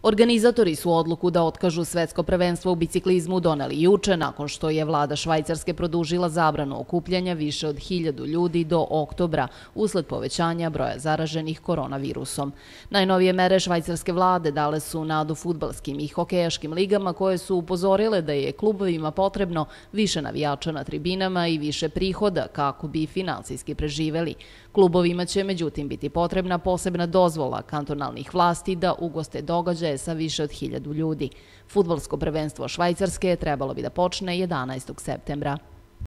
Organizatori su odluku da otkažu svetsko prvenstvo u biciklizmu doneli juče nakon što je vlada Švajcarske produžila zabranu okupljanja više od 1000 ljudi do oktobra usled povećanja broja zaraženih koronavirusom. Najnovije mere švajcarske vlade dale su nadu fudbalskim i hokejaškim ligama koje su upozorile da je klubovima potrebno više navijača na tribinama i više prihoda kako bi finansijski preživeli. Klubovima će međutim biti potrebna posebna dozvola kantonalnih vlasti da ugoste događaje sa više od 1000 ljudi. Fudbalsko prvenstvo Švajcarske trebalo bi da počne 11. septembra.